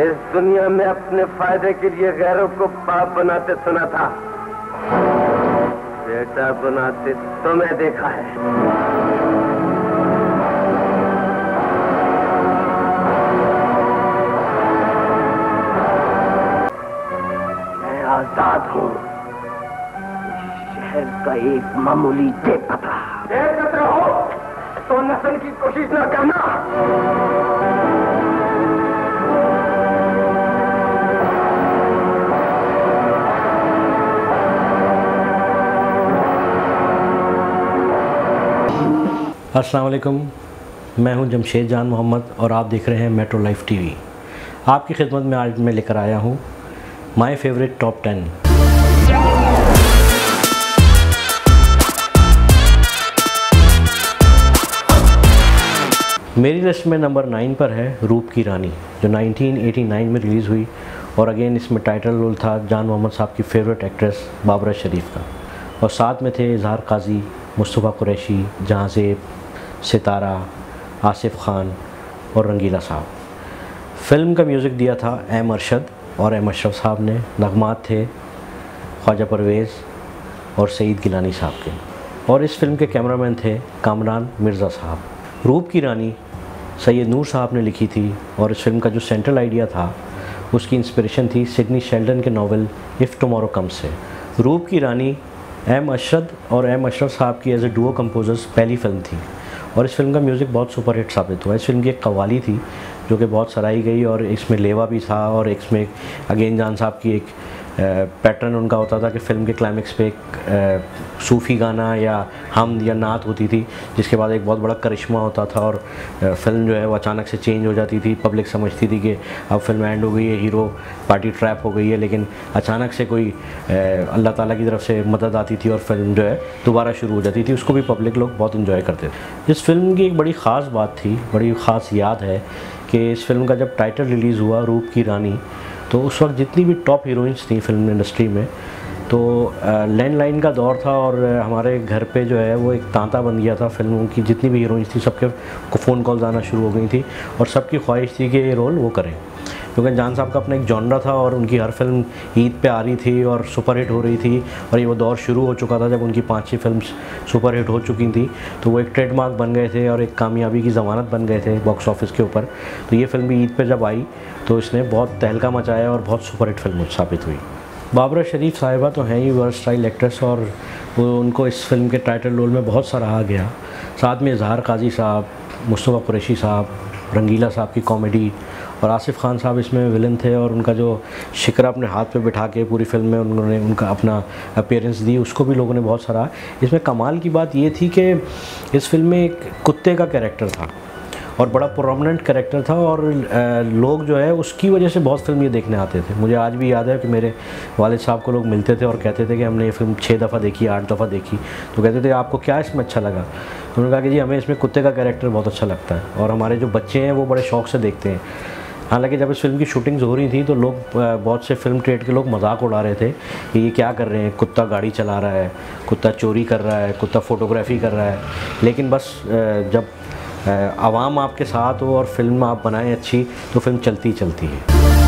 इस दुनिया में अपने फायदे के लिए गैरों को पाप बनाते सुना था, बेटा बनाते तुम्हें देखा है। मैं आजाद हूँ, शहर का एक मामूली बेपता हो तो नस्ल की कोशिश न करना। अस्सलाम वालेकुम, मैं हूं जमशेद जान मोहम्मद और आप देख रहे हैं मेट्रो लाइफ टीवी। आपकी खिदमत में आज मैं लेकर आया हूं माय फेवरेट टॉप 10। मेरी लिस्ट में नंबर 9 पर है रूप की रानी, जो 1989 में रिलीज़ हुई और अगेन इसमें टाइटल रोल था जान मोहम्मद साहब की फेवरेट एक्ट्रेस बाबरा शरीफ का, और साथ में थे इजहार काजी, मुस्तफ़ा कुरैशी, जहांज़ेब, सितारा, आसिफ खान और रंगीला साहब। फ़िल्म का म्यूज़िक दिया था एम अरशद और एम अशरफ साहब ने। नगमात थे ख्वाजा परवेज़ और सईद गिलानी साहब के, और इस फिल्म के कैमरामैन थे कामरान मिर्ज़ा साहब। रूप की रानी सैयद नूर साहब ने लिखी थी और इस फिल्म का जो सेंट्रल आइडिया था उसकी इंस्पिरेशन थी सिडनी शेल्डन के नावल इफ़ टुमारो कम्स से। रूप की रानी एम अरशद और एम अशरफ साहब की एज ए डुओ कंपोजर्स पहली फिल्म थी और इस फिल्म का म्यूज़िक बहुत सुपरहिट साबित हुआ। इस फिल्म की एक कव्वाली थी जो कि बहुत सराही गई और इसमें लेवा भी था, और इसमें अगेन जान साहब की एक पैटर्न उनका होता था कि फ़िल्म के क्लाइमेक्स पे एक सूफ़ी गाना या हमद या नात होती थी, जिसके बाद एक बहुत बड़ा करिश्मा होता था और फिल्म जो है वो अचानक से चेंज हो जाती थी। पब्लिक समझती थी कि अब फिल्म एंड हो गई है, हीरो पार्टी ट्रैप हो गई है, लेकिन अचानक से कोई अल्लाह ताला की तरफ से मदद आती थी और फिल्म जो है दोबारा शुरू हो जाती थी। उसको भी पब्लिक लोग बहुत इन्जॉय करते थे। इस फिल्म की एक बड़ी ख़ास बात थी, बड़ी ख़ास याद है कि इस फिल्म का जब टाइटल रिलीज़ हुआ रूप की रानी, तो उस वक्त जितनी भी टॉप हीरोइंस थी फिल्म इंडस्ट्री में, तो लैंडलाइन का दौर था और हमारे घर पे जो है वो एक तांता बन गया था। फिल्मों की जितनी भी हीरोइंस थी सबके को फ़ोन कॉल्स आना शुरू हो गई थी और सबकी ख्वाहिश थी कि ये रोल वो करें, क्योंकि जान साहब का अपना एक जॉनरा था और उनकी हर फिल्म ईद पे आ रही थी और सुपरहिट हो रही थी, और ये वो दौर शुरू हो चुका था जब उनकी 5-6 फिल्म सुपरहिट हो चुकी थी, तो वो एक ट्रेडमार्क बन गए थे और एक कामयाबी की ज़मानत बन गए थे बॉक्स ऑफिस के ऊपर। तो ये फिल्म भी ईद पे जब आई तो इसने बहुत तहलका मचाया और बहुत सुपरहिट फिल्म साबित हुई। बाबरा शरीफ साहिबा तो हैं ही वर्सटाइल एक्ट्रेस और वो उनको इस फिल्म के टाइटल रोल में बहुत सराहा गया। साथ में इजहार काजी साहब, मुस्तफ़ा कुरैशी साहब, रंगीला साहब की कॉमेडी, और आसिफ खान साहब इसमें विलन थे और उनका जो शिकरा अपने हाथ पे बिठा के पूरी फिल्म में उन्होंने उनका अपना अपीयरेंस दी, उसको भी लोगों ने बहुत सराहा। इसमें कमाल की बात ये थी कि इस फिल्म में एक कुत्ते का कैरेक्टर था और बड़ा प्रोमिनेंट कैरेक्टर था, और लोग जो है उसकी वजह से बहुत फिल्म ये देखने आते थे। मुझे आज भी याद है कि मेरे वालिद साहब को लोग मिलते थे और कहते थे कि हमने ये फिल्म 6 दफ़ा देखी, 8 दफ़ा देखी, तो कहते थे आपको क्या इसमें अच्छा लगा? तो उन्होंने कहा कि जी हमें इसमें कुत्ते का कैरेक्टर बहुत अच्छा लगता है और हमारे जो बच्चे हैं वो बड़े शौक़ से देखते हैं। हालांकि जब इस फिल्म की शूटिंग्स हो रही थी तो लोग, बहुत से फिल्म ट्रेड के लोग मजाक उड़ा रहे थे कि ये क्या कर रहे हैं, कुत्ता गाड़ी चला रहा है, कुत्ता चोरी कर रहा है, कुत्ता फ़ोटोग्राफी कर रहा है। लेकिन बस जब आवाम आपके साथ हो और फिल्म आप बनाएं अच्छी, तो फिल्म चलती चलती है।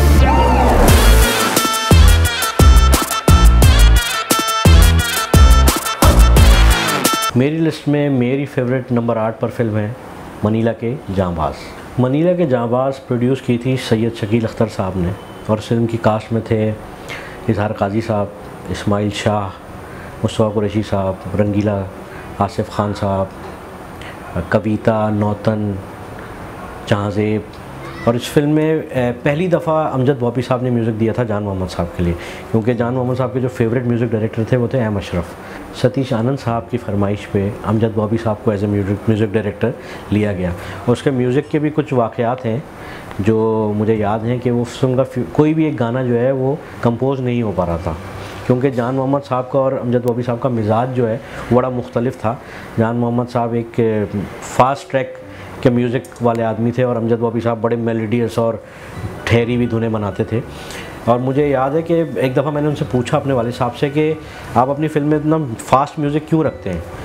मेरी लिस्ट में मेरी फेवरेट नंबर 8 पर फिल्म है मनीला के जांबाज। मनीला के जांबाज प्रोड्यूस की थी सैयद शकील अख्तर साहब ने, और फिल्म की कास्ट में थे इजहार काजी साहब, इस्माइल शाह, मुस्तफ़ा कुरैशी साहब, रंगीला, आसिफ खान साहब, कविता, नौतन, जहांज़ेब। और इस फिल्म में पहली दफ़ा अमजद बॉबी साहब ने म्यूज़िक दिया था जान मोहम्मद साहब के लिए, क्योंकि जान मोहम्मद साहब के जो फेवरेट म्यूज़िक डायरेक्टर थे वो थे एम अशरफ। सतीश आनंद साहब की फरमाइश पे अमजद बॉबी साहब को एज ए म्यूज़िक डायरेक्टर लिया गया, और उसके म्यूज़िक के भी कुछ वाक़यात हैं जो मुझे याद हैं कि वो फिल्म का कोई भी एक गाना जो है वो कंपोज़ नहीं हो पा रहा था, क्योंकि जान मोहम्मद साहब का और अमजद बॉबी साहब का मिजाज जो है वो बड़ा मुख्तलिफ था। जान मोहम्मद साहब एक फ़ास्ट ट्रैक के म्यूज़िक वाले आदमी थे और अमजद बॉबी साहब बड़े मेलोडियस और ठहरी हुई धुनें बनाते थे। और मुझे याद है कि एक दफ़ा मैंने उनसे पूछा अपने वाले साहब से कि आप अपनी फिल्म में इतना फ़ास्ट म्यूज़िक क्यों रखते हैं?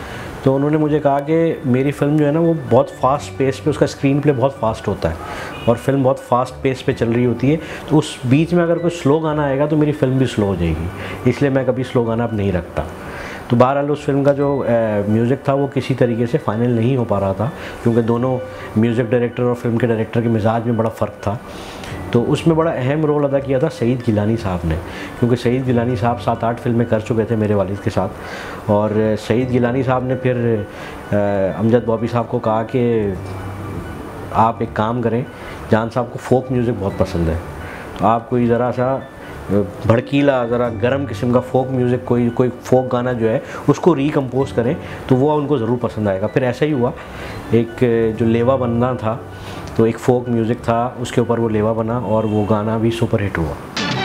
तो उन्होंने मुझे कहा कि मेरी फ़िल्म जो है ना वो बहुत फास्ट पेस पे, उसका स्क्रीन प्ले बहुत फास्ट होता है और फिल्म बहुत फास्ट पेस पे चल रही होती है, तो उस बीच में अगर कोई स्लो गाना आएगा तो मेरी फ़िल्म भी स्लो हो जाएगी, इसलिए मैं कभी स्लो गाना अब नहीं रखता। तो बहरहाल उस फिल्म का जो म्यूज़िक था वो किसी तरीके से फ़ाइनल नहीं हो पा रहा था, क्योंकि दोनों म्यूज़िक डायरेक्टर और फिल्म के डायरेक्टर के मिजाज में बड़ा फ़र्क था। तो उसमें बड़ा अहम रोल अदा किया था सईद गिलानी साहब ने, क्योंकि सईद गिलानी साहब 7-8 फिल्में कर चुके थे मेरे वालिद के साथ। और सईद गिलानी साहब ने फिर अमजद बॉबी साहब को कहा कि आप एक काम करें, जान साहब को फ़ोक म्यूज़िक बहुत पसंद है, तो आप कोई ज़रा सा भड़कीला, ज़रा गर्म किस्म का फ़ोक म्यूज़िक, कोई फ़ोक गाना जो है उसको रिकम्पोज करें तो वो उनको ज़रूर पसंद आएगा। फिर ऐसा ही हुआ, एक जो लेवा बनना था तो एक फ़ोक म्यूज़िक था, उसके ऊपर वो लेवा बना और वो गाना भी सुपर हिट हुआ।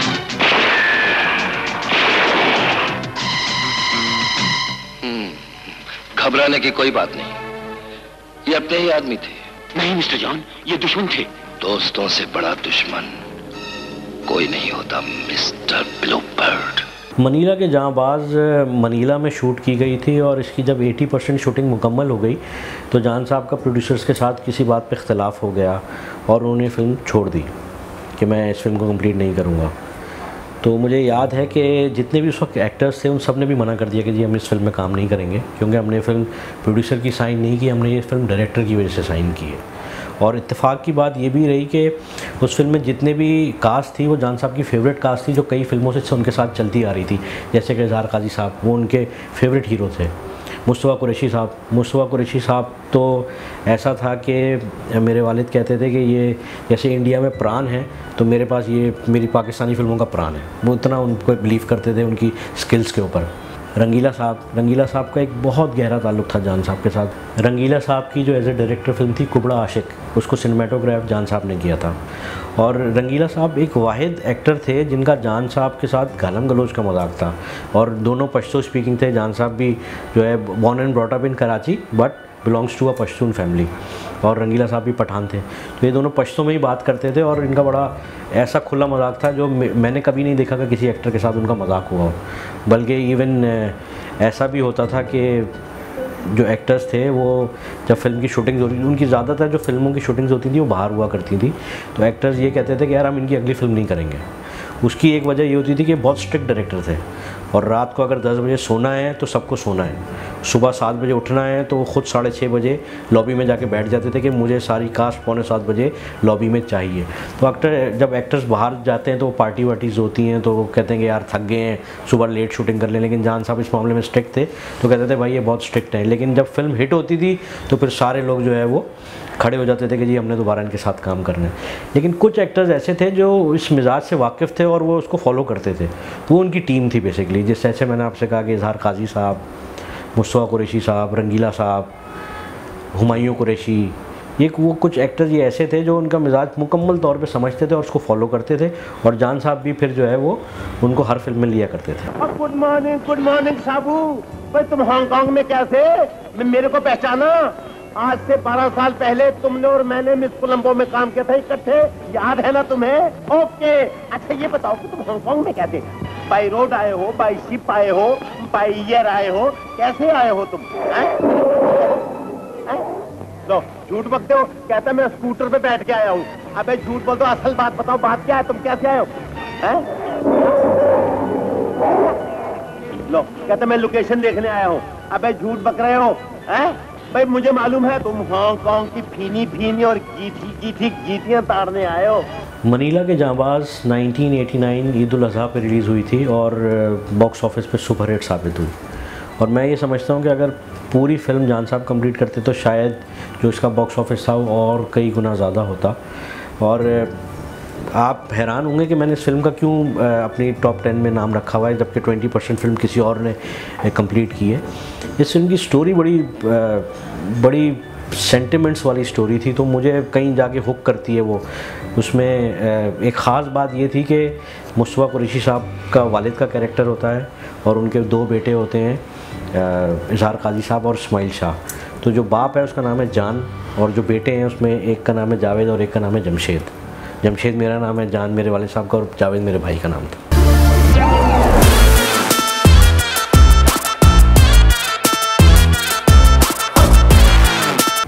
घबराने की कोई बात नहीं, ये अपने ही आदमी थे। नहीं मिस्टर जॉन, ये दुश्मन थे। दोस्तों से बड़ा दुश्मन कोई नहीं होता मिस्टर ब्लूबर्ड। मनीला के जांबाज मनीला में शूट की गई थी और इसकी जब 80% शूटिंग मुकम्मल हो गई तो जान साहब का प्रोड्यूसर्स के साथ किसी बात पे इख्तलाफ हो गया और उन्होंने फ़िल्म छोड़ दी कि मैं इस फिल्म को कंप्लीट नहीं करूँगा। तो मुझे याद है कि जितने भी उस वक्त एक्टर्स थे उन सब ने भी मना कर दिया कि जी हम इस फिल्म में काम नहीं करेंगे, क्योंकि हमने फ़िल्म प्रोड्यूसर की साइन नहीं की, हमने ये फ़िल्म डायरेक्टर की वजह से साइन की है। और इत्तेफाक की बात ये भी रही कि उस फिल्म में जितने भी कास्ट थी वो जान साहब की फ़ेवरेट कास्ट थी, जो कई फ़िल्मों से उनके साथ चलती आ रही थी, जैसे कि इज़हार काजी साहब, वो उनके फेवरेट हीरो थे। मुस्तफ़ा कुरैशी साहब तो ऐसा था कि मेरे वालिद कहते थे कि ये जैसे इंडिया में प्राण है तो मेरे पास ये मेरी पाकिस्तानी फ़िल्मों का प्राण है, वो इतना उनको बिलीव करते थे उनकी स्किल्स के ऊपर। रंगीला साहब का एक बहुत गहरा ताल्लुक़ था जान साहब के साथ। रंगीला साहब की जो एज ए डायरेक्टर फिल्म थी कुबड़ा आशिक, उसको सिनेमेटोग्राफ जान साहब ने किया था। और रंगीला साहब एक वाहिद एक्टर थे जिनका जान साहब के साथ गालम गलोच का मजाक था, और दोनों पश्तो स्पीकिंग थे। जान साहब भी जो है born and brought up in Karachi but belongs to a Pashtun family, और रंगीला साहब भी पठान थे, तो ये दोनों पश्तो में ही बात करते थे और इनका बड़ा ऐसा खुला मजाक था जो मैंने कभी नहीं देखा कि किसी एक्टर के साथ उनका मजाक हुआ हो। बल्कि इवन ऐसा भी होता था कि जो एक्टर्स थे वो जब फिल्म की शूटिंग होती थी, उनकी ज़्यादातर जो फिल्मों की शूटिंग्स होती थी वो बाहर हुआ करती थी, तो एक्टर्स ये कहते थे कि यार हम इनकी अगली फ़िल्म नहीं करेंगे। उसकी एक वजह ये होती थी कि बहुत स्ट्रिक्ट डायरेक्टर थे, और रात को अगर 10 बजे सोना है तो सबको सोना है, सुबह 7 बजे उठना है तो वो ख़ुद 6:30 बजे लॉबी में जाके बैठ जाते थे कि मुझे सारी कास्ट 6:45 बजे लॉबी में चाहिए। तो जब एक्टर्स बाहर जाते हैं तो पार्टी वार्टीज़ होती हैं तो वो कहते हैं कि यार थक गए हैं, सुबह लेट शूटिंग कर लें, लेकिन जान साहब इस मामले में स्ट्रिक्ट थे, तो कहते थे भाई ये बहुत स्ट्रिक्ट है। लेकिन जब फिल्म हिट होती थी तो फिर सारे लोग जो है वो खड़े हो जाते थे कि जी हमने दोबारा इनके साथ काम करना है। लेकिन कुछ एक्टर्स ऐसे थे जो इस मिजाज से वाकिफ़ थे और वो उसको फॉलो करते थे, वो उनकी टीम थी बेसिकली। जैसे मैंने आपसे कहा कि इज़हार काजी साहब, मुस्तफ़ा कुरैशी साहब, रंगीला साहब, हुमायूं कुरैशी, ये वो कुछ एक्टर्स ये ऐसे थे जो उनका मिजाज मुकम्मल तौर पे समझते थे और उसको फॉलो करते थे, और जान साहब भी फिर जो है वो उनको हर फिल्म में लिया करते थे। गुड मॉर्निंग साबू, भाई तुम हांगकांग में कैसे? मेरे को पहचाना? आज से 12 साल पहले तुमने और मैंने मिस कोलंबो में काम किया था इकट्ठे, याद है ना तुम्हें? ओके, अच्छा ये बताओ कि तुम हांगकांग में कैसे? बाई रोड आए हो, बाई शिप आए हो, बाई एयर आए हो, कैसे आए हो तुम? लो झूठ बकते हो, कहता मैं स्कूटर पे बैठ के आया हूँ। अबे झूठ बोल दो, असल बात बताओ, बात क्या है, तुम कैसे आए हो? लो कहता मैं लोकेशन देखने आया हूँ। अबे झूठ बक रहे हो? भाई मुझे मालूम है तुम हांगकांग की फीनी और गीतियां ताड़ने आए हो। मनीला के जांबाज 1989 ईद उल अज़हा पे रिलीज़ हुई थी और बॉक्स ऑफिस पे सुपर हिट साबित हुई, और मैं ये समझता हूँ कि अगर पूरी फिल्म जान साहब कंप्लीट करते तो शायद जो इसका बॉक्स ऑफिस था वो और कई गुना ज़्यादा होता। और आप हैरान होंगे कि मैंने इस फिल्म का क्यों अपनी टॉप 10 में नाम रखा हुआ है, जबकि 20% फिल्म किसी और ने कंप्लीट की है। इस फिल्म की स्टोरी बड़ी सेंटिमेंट्स वाली स्टोरी थी, तो मुझे कहीं जाके हुक करती है वो। उसमें एक ख़ास बात ये थी कि मुस्तफ़ा कुरैशी साहब का वालिद का कैरेक्टर होता है और उनके 2 बेटे होते हैं, इज़हार काजी साहब और इस्माइल शाह। तो जो बाप है उसका नाम है जान, और जो बेटे हैं उसमें एक का नाम है जावेद और एक का नाम है जमशेद मेरा नाम है, जान मेरे वाले साहब का और जावेद मेरे भाई का नाम था।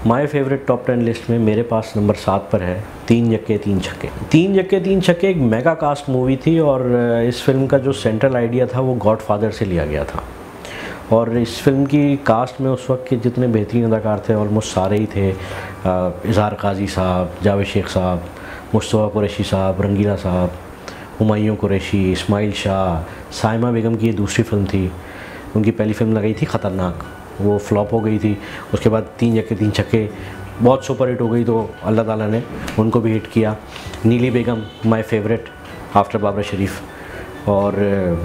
माय फेवरेट टॉप 10 लिस्ट में मेरे पास नंबर 7 पर है तीन जक्के तीन छक्के। तीन जक्के तीन छक्के एक मेगा कास्ट मूवी थी और इस फिल्म का जो सेंट्रल आइडिया था वो गॉडफादर से लिया गया था। और इस फिल्म की कास्ट में उस वक्त के जितने बेहतरीन अदाकार थे ऑलमोस्ट सारे ही थे। इजहार काजी साहब, जावेद शेख साहब, मुस्तफ़ा कुरैशी साहब, रंगीला साहब, हुमायूं कुरैशी, इस्माइल शाह, साइमा बेगम की ये दूसरी फिल्म थी। उनकी पहली फिल्म लगाई थी ख़तरनाक, वो फ्लॉप हो गई थी। उसके बाद तीन जक्के तीन छक्के बहुत सुपर हिट हो गई तो अल्लाह ताला ने उनको भी हिट किया। Neeli Begum my favourite after Babra Sharif और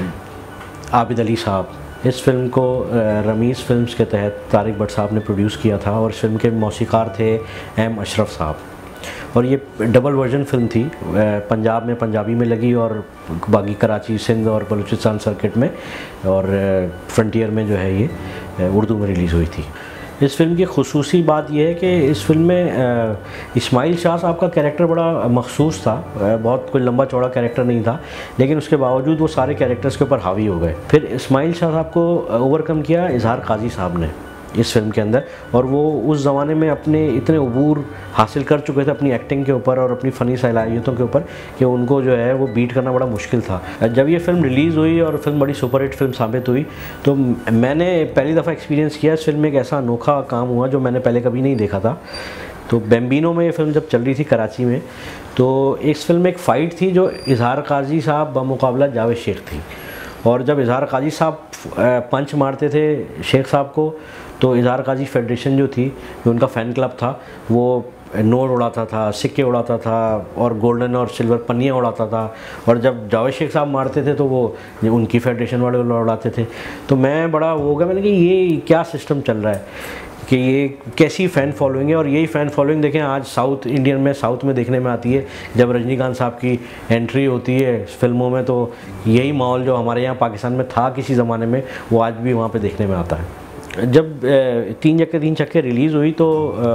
आबिद अली साहब। इस फिल्म को रमीज़ फिल्म्स के तहत तारिक भट्ट साहब ने प्रोड्यूस किया था और इस फिल्म के मौसीकार थे एम अशरफ साहब। और ये डबल वर्जन फिल्म थी, पंजाब में पंजाबी में लगी और बाकी कराची, सिंध और बलूचिस्तान सर्किट में, और फ्रंटियर में जो है ये उर्दू में रिलीज़ हुई थी। इस फिल्म की खुसूसी बात यह है कि इस फिल्म में इस्माइल शाह साहब का कैरेक्टर बड़ा मखसूस था। बहुत कोई लंबा चौड़ा कैरेक्टर नहीं था, लेकिन उसके बावजूद वो सारे कैरेक्टर्स के ऊपर हावी हो गए। फिर इस्माइल शाह साहब को ओवरकम किया इजहार काजी साहब ने इस फिल्म के अंदर, और वो उस ज़माने में अपने इतने अबूर हासिल कर चुके थे अपनी एक्टिंग के ऊपर और अपनी फ़नी सलाहियतों के ऊपर कि उनको जो है वो बीट करना बड़ा मुश्किल था। जब ये फिल्म रिलीज़ हुई और फिल्म बड़ी सुपरहिट फिल्म साबित हुई तो मैंने पहली दफ़ा एक्सपीरियंस किया इस फिल्म में एक ऐसा अनोखा काम हुआ जो मैंने पहले कभी नहीं देखा था। तो बैम्बिनो में ये फिल्म जब चल रही थी कराची में, तो इस फिल्म में एक फ़ाइट थी जो इजहार काजी साहब बमुकाबला जावेद शेख थी। और जब इजहार काजी साहब पंच मारते थे शेख साहब को तो इजहार काजी फेडरेशन जो थी, जो उनका फ़ैन क्लब था, वो नोट उड़ाता था, सिक्के उड़ाता था और गोल्डन और सिल्वर पन्नियाँ उड़ाता था। और जब जावेद शेख साहब मारते थे तो वो उनकी फेडरेशन वाले उड़ाते थे। तो मैं बड़ा वो हो गया, मैंने कि ये क्या सिस्टम चल रहा है, कि ये कैसी फ़ैन फॉलोइंग है। और यही फ़ैन फॉलोइंग देखें आज साउथ इंडियन में, साउथ में देखने में आती है। जब रजनीकांत साहब की एंट्री होती है फिल्मों में तो यही माहौल जो हमारे यहाँ पाकिस्तान में था किसी ज़माने में, वो आज भी वहाँ पे देखने में आता है। जब तीन जक्के तीन छक्के रिलीज़ हुई तो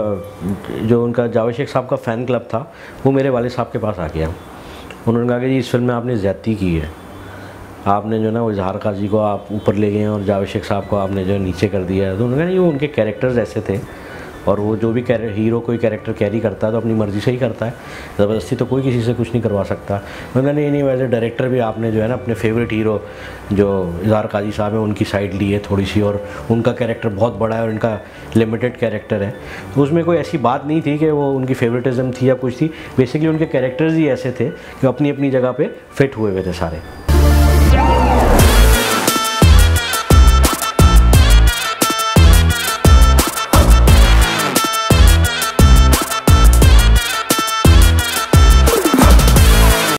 जो उनका जावेद शेख साहब का फ़ैन क्लब था वो मेरे वाले साहब के पास आ गया। उन्होंने कहा कि जी इस फिल्म में आपने ज़्यादती की है, आपने जो ना वो इजहार काजी को आप ऊपर ले गए हैं और जावेद शेख साहब को आपने जो नीचे कर दिया है। तो उन्होंने कहा नहीं, वो उनके कैरेक्टर्स ऐसे थे और वो जो भी हीरो कोई कैरेक्टर कैरी करता है तो अपनी मर्ज़ी से ही करता है, ज़बरदस्ती तो कोई किसी से कुछ नहीं करवा सकता। मैंने कहा नहीं वैसे डायरेक्टर भी आपने जो है ना अपने फेवरेट हीरो जो इजहार काजी साहब है उनकी साइड ली है थोड़ी सी, और उनका कैरेक्टर बहुत बड़ा है और इनका लिमिटेड कैरेक्टर है। तो उसमें कोई ऐसी बात नहीं थी कि वो उनकी फेवरेटिज़म थी या कुछ थी। बेसिकली उनके कैरेक्टर्स ही ऐसे थे कि अपनी अपनी जगह पर फिट हुए हुए थे सारे।